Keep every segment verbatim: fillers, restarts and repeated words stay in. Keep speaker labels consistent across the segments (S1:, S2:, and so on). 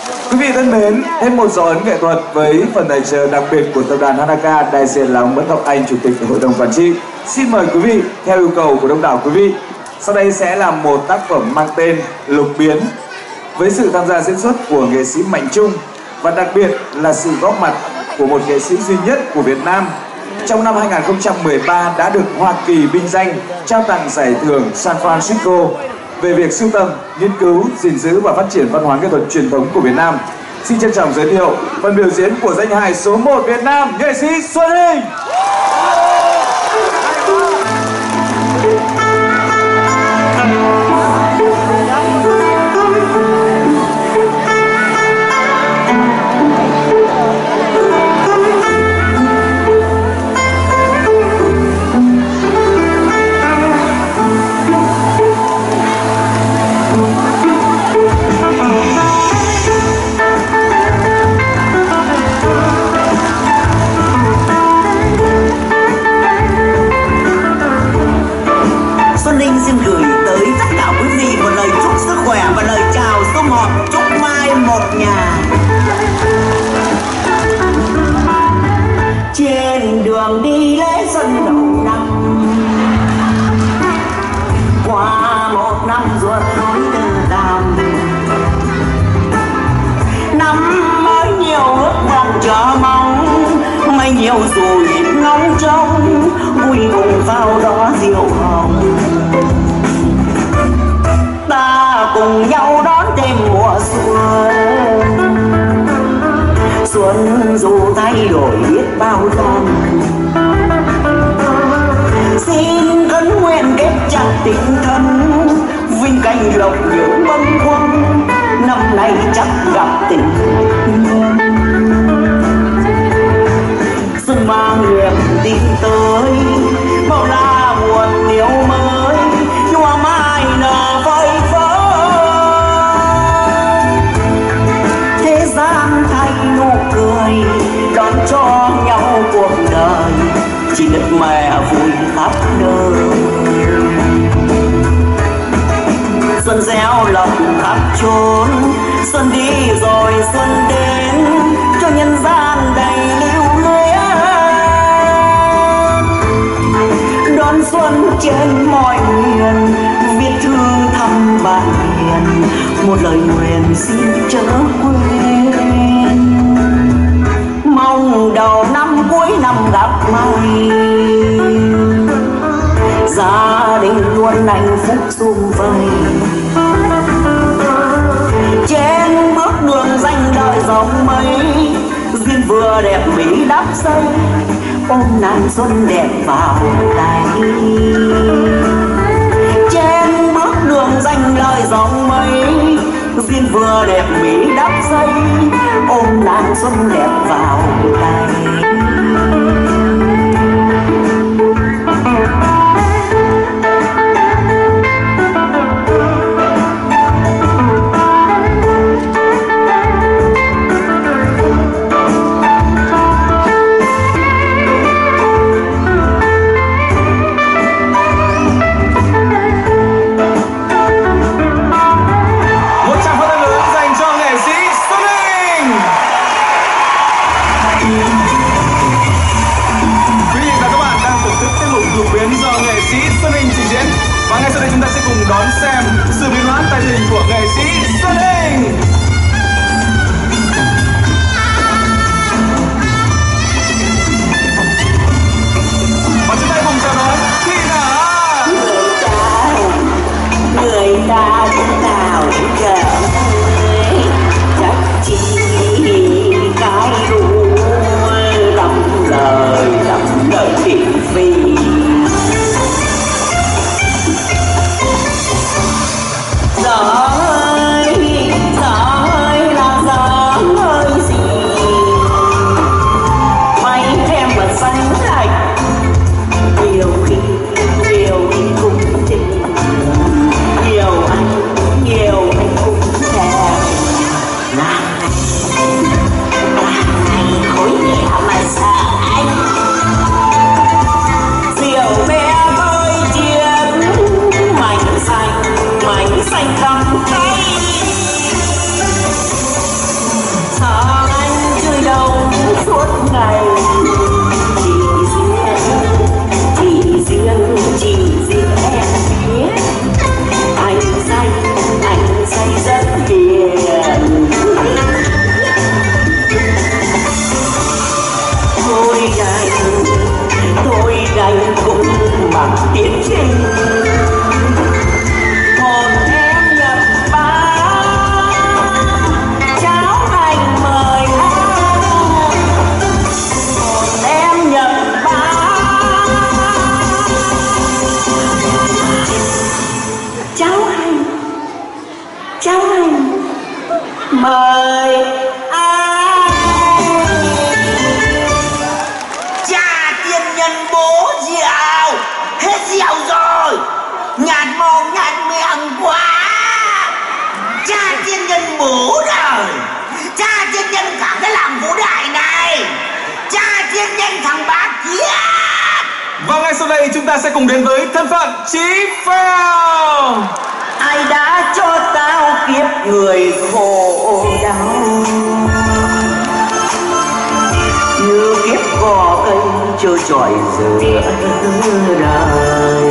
S1: Quý vị thân mến, thêm một dấu ấn nghệ thuật với phần tài trợ đặc biệt của tập đoàn Hanaka, đại diện là ông Nguyễn Ngọc Anh, Chủ tịch Hội đồng Quản trị. Xin mời quý vị theo yêu cầu của đông đảo quý vị. Sau đây sẽ là một tác phẩm mang tên Lục Biến với sự tham gia diễn xuất của nghệ sĩ Mạnh Trung và đặc biệt là sự góp mặt của một nghệ sĩ duy nhất của Việt Nam trong năm hai nghìn không trăm mười ba đã được Hoa Kỳ vinh danh trao tặng giải thưởng San Francisco về việc sưu tầm, nghiên cứu, gìn giữ và phát triển văn hóa nghệ thuật truyền thống của Việt Nam. Xin trân trọng giới thiệu phần biểu diễn của danh hài số một Việt Nam, nghệ sĩ Xuân Hinh.
S2: Xin gửi tới tất cả quý vị một lời chúc sức khỏe và lời chào sum họp chúc mai một nhà. Trên đường đi lễ xuân đầu năm, qua một năm ruột nối từ đàm, năm mới nhiều ước vọng chờ mong, mây nhiều rồi ngóng trông, vui cùng vào đó diệu hồng. Ta cùng nhau đón thêm mùa xuân, xuân dù thay đổi biết bao lần. Xin khấn nguyện kết chặt tình thân, vinh canh lộc những bâng khuâng, năm nay chắc gặp tình duyên. Xuân mang niềm tin tới, bao la buồn điều mới, hoa mai nở phơi phới. Thế gian thay nụ cười, đón cho nhau cuộc đời, chỉ đất mẹ vui khắp nơi. Xuân gieo lộc khắp chốn, xuân đi rồi xuân đến, cho nhân gian đầy lưu luyến. Đón xuân trên mọi miền, viết thư thăm bạn hiền, một lời nguyện xin chớ quên. Mong đầu năm cuối năm gặp may, gia đình luôn hạnh phúc sum vầy. Trên bước đường danh đời dòng mây, duyên vừa đẹp mỹ đắp xây, ôm nàng xuân đẹp vào tay. Trên bước đường danh lời dòng mây, duyên vừa đẹp mỹ đắp xây, ôm nàng xuân đẹp vào tay. mời ai.
S3: Cha tiên nhân bố rượu, hết rượu rồi, nhạt mồm nhạt miệng quá. Cha tiên nhân bố rồi, cha tiên nhân cả cái làng Vũ Đại này, cha tiên nhân thằng bác kia.
S1: Và ngay sau đây chúng ta sẽ cùng đến với thân phận Chí Phèo.
S2: Ai đã cho tao kiếp người khổ đau, như kiếp cỏ cây trơ trọi giữa đời.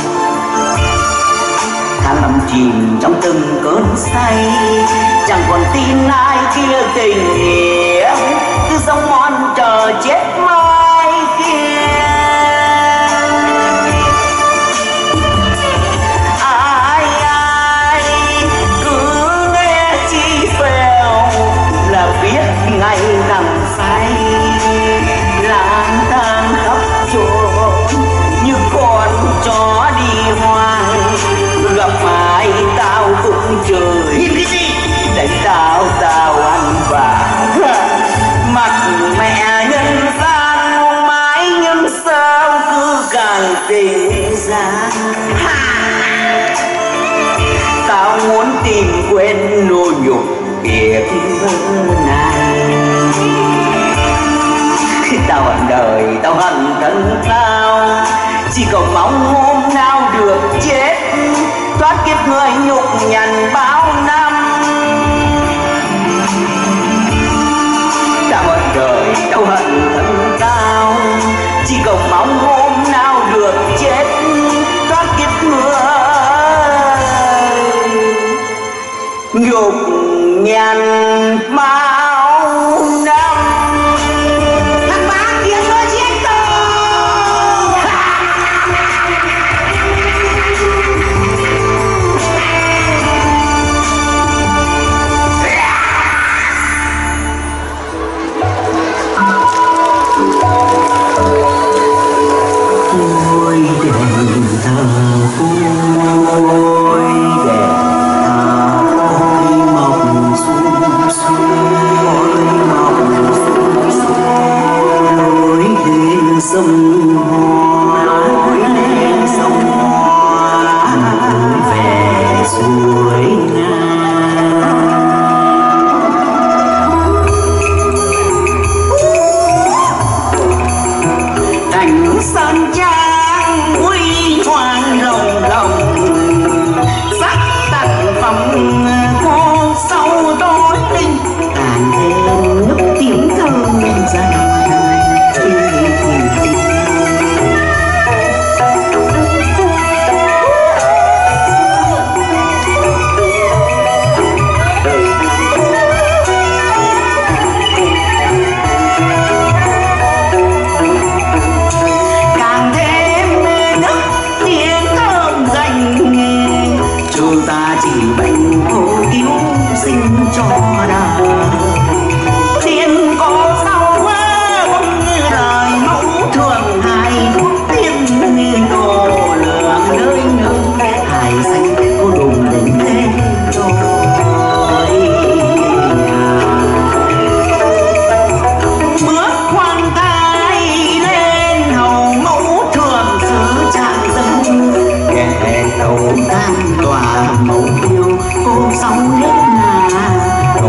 S2: Tháng năm chìm trong từng cơn say, chẳng còn tin ai kia tình nghĩa, cứ sống mòn chờ chết mai kia. Ai ai cứ nghe Chí Phèo là biết ngày nằm say, lang thang khắp chốn như con chó đi hoang. Gặp ai tao cũng chơi
S3: Nhìn cái gì?
S2: để tao tao ăn vàng. Mặc mẹ nhân gian mãi nhưng sao cứ càng tình ra. Tao muốn tìm quên nô nhục kiếp này. Tao hận đời, tao hận thân tao, chỉ cầu mong hôm nào được chết, thoát kiếp người nhục nhằn bao năm. Tao hận đời, tao hận thân tao, chỉ cầu mong hôm nào được chết, thoát kiếp người nhục nhằn bao năm.
S3: Thằng bác kia nó giết tôi.
S2: Ôi đèn thờ ôi đèn thờ ôi mọc xuống xuống, ôi mọc xuống xuống, lối lên sông Hoa, lối lên sông Hoa về suối Nga. Cảnh sơn trang huy hoàng rồng rồng, sắc tặng phẩm cô sâu tối linh, càng thêm nức tiếng thơm dần. Càng thêm nức tiếng thơm dành, chúng ta chỉ bệnh cố cứu sinh cho đời. Tiên có sau bông lời mẫu thường hài, tiên đồ lượng nơi nơi hài xanh cô đùng đến thế rồi. Bước khoan thai lên hầu mẫu thường sứ trạng dân, kẻ đầu tan tòa mẫu yêu cô sống hết ngà.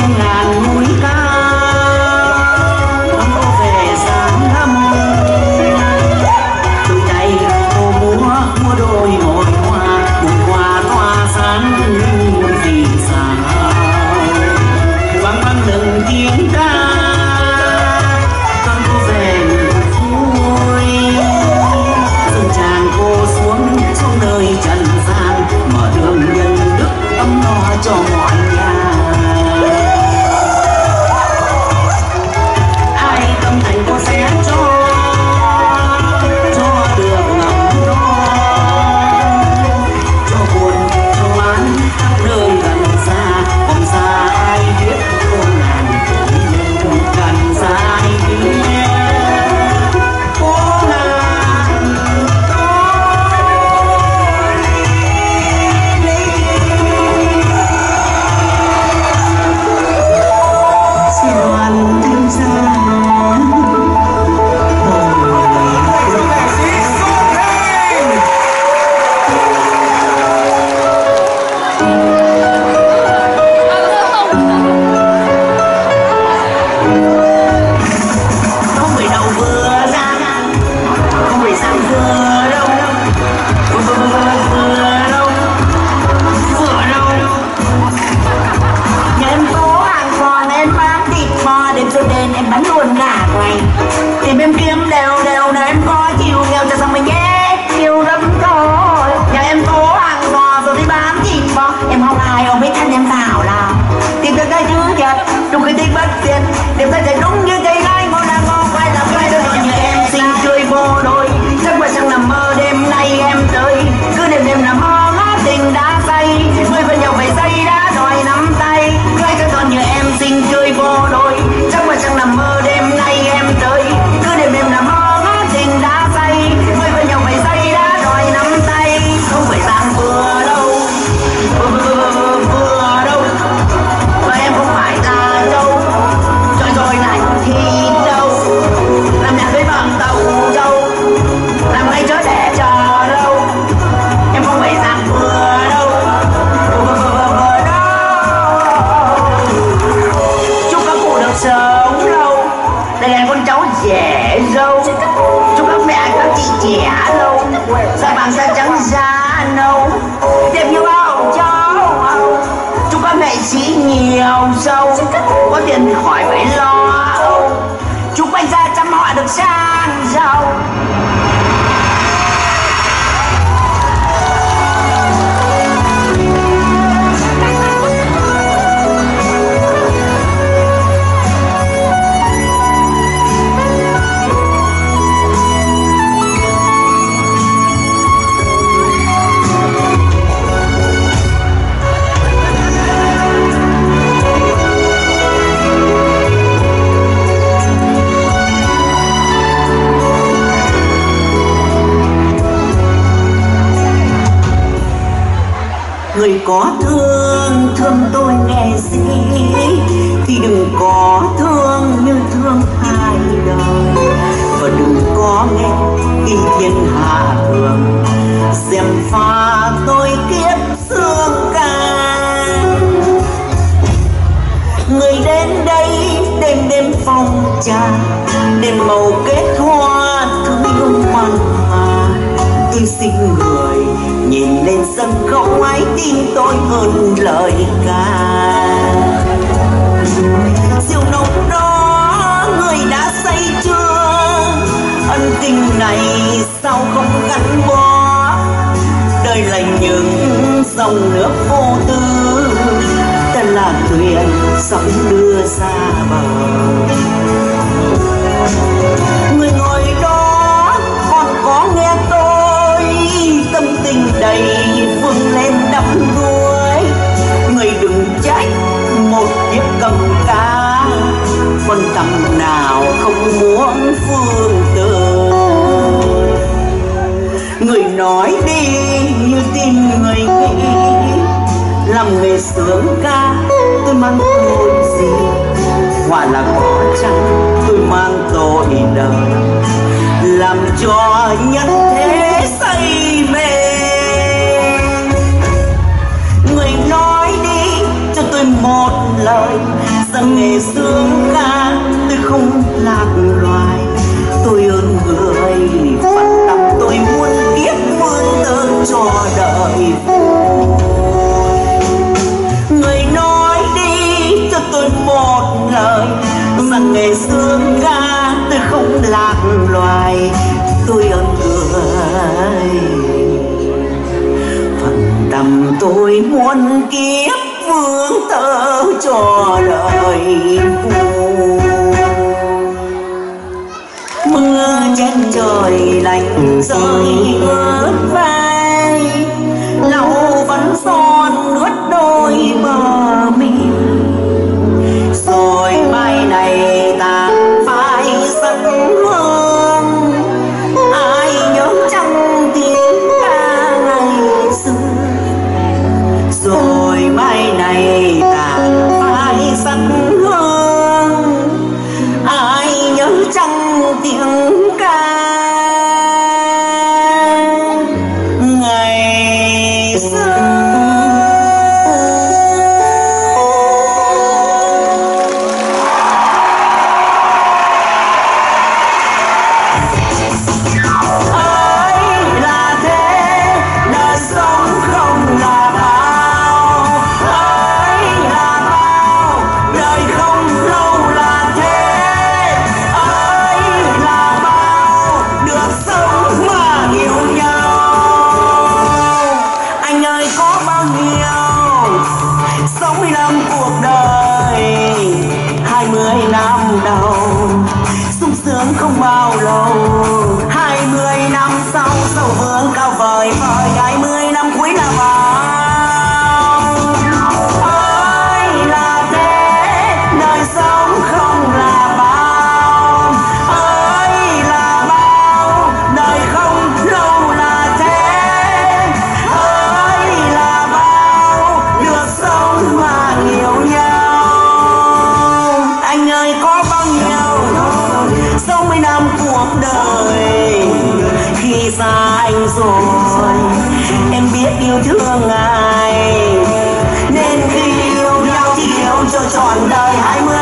S2: trong ngàn núi cao con cô về sáng thăm từ ngày cô múa múa đôi môi hoa cùng hoa tỏa sáng muôn vì sao vang vang từng tiếng ca con cô về vui dừng tràng cô xuống xuống đời trần gian mở đường nhân đức ấm no cho mọi nhà ai tâm thành cô sẽ cho cho được ngầm đó cho buồn cho bán khắp nơi gần xa không xa ai biết cô nàng gần xa ai biết cô nàng xin đoàn thêm xa không phải đầu vừa ra không phải sang vừa đâu vừa vừa vừa vừa đâu vừa đâu nhà em phố hàng còn em bán thịt bò đêm cho đêm em bán luôn cả ngày tìm em kiếm đều đều để em có chiều nghèo cho xong mình nhé chiều lắm thôi nhà em phố hàng bò rồi đi bán thịt bò em không ai không biết thân em vào nào tìm được cái thứ nhật trong khi thích bất tiền tìm thấy thật đúng như cây gai ngon là ngon quay làm cái đôi như em xinh chơi vô đôi chắc phải chẳng nằm mơ đêm nay em tới cứ đêm đêm nằm mơ ngó tình đã say người bên nhau phải say đã đòi nắm tay gái cho con như em xinh chơi vô đôi chắc phải chẳng nằm mơ đêm nay em tới cứ đêm đêm nằm mơ ngó tình đã say người bên nhau phải say đã đòi nắm tay không phải dạng vừa đâu vừa vừa vừa vừa đâu và em không phải là đâu rồi rồi này thì đâu làm nhạc với bằng tàu đâu làm ngay chớ để chờ đâu em không phải dạng vừa đâu vừa vừa vừa vừa đâu chúc các cụ được sống lâu đây là con cháu dễ dâu chúc các mẹ các chị trẻ lâu da vàng da trắng da nâu đẹp như bao cháu hầu chúc các mẹ sĩ nhiều dâu có tiền thì khỏi phải lo âu chúc anh gia chăm họ được sang giàu người có thương thương tôi nghe gì thì đừng có thương như thương hai đời và đừng có nghe khi thiên hạ thường xem pha tôi kiếp xương ca người đến đây đêm đêm phong trà đêm màu kết hoa thương yêu mặn mà tôi xin người nhìn lên sân khấu ấy tin tôi hơn lời ca rượu nồng đó người đã say chưa ân tình này sao không gắn bó đời là những dòng nước vô tư ta là thuyền sóng đưa ra bờ người ngồi đó còn có nghe tôi tâm tình đầy vươn lên đắm đuối người đừng trách một chiếc cầm cá con tầm nào không muốn phương từ người nói đi như tin người nghĩ làm nghề sướng ca tôi mang tội gì quả là có chăng tôi mang tội đời làm cho nhân thế say mê người nói đi cho tôi một lời rằng ngày sương ca tôi không lạc loài. Tôi ơn người phận tâm tôi muôn kiếp muôn ơn cho đời. Người nói đi cho tôi một lời rằng ngày sương ca tôi không lạc loài. Tôi ơn người phận tâm tôi muôn kiếp vương tơ cho đời. Mưa trên trời lạnh rơi ướt vai, lau vẫn son ướt đôi bờ mi. Rồi mai này tàn phai sắc hương, ai nhớ chăng tiếng ca ngày xưa. Rồi mai này tàn phai sắc hương, ai nhớ chăng tiếng ca ngày xưa. Không bao lâu hai mươi năm sau sầu vương cao vời vời, hai mươi năm cuối là bao. Ơi là thế đời sống không là bao, ơi là bao đời không lâu là thế, ơi là bao được sống mà hiểu nhau. Anh ơi có bao nhiêu sáu mươi năm cuộc đời, khi xa anh rồi em biết yêu thương ngài, nên khi yêu nhau thì yêu cho trọn đời. Hai mươi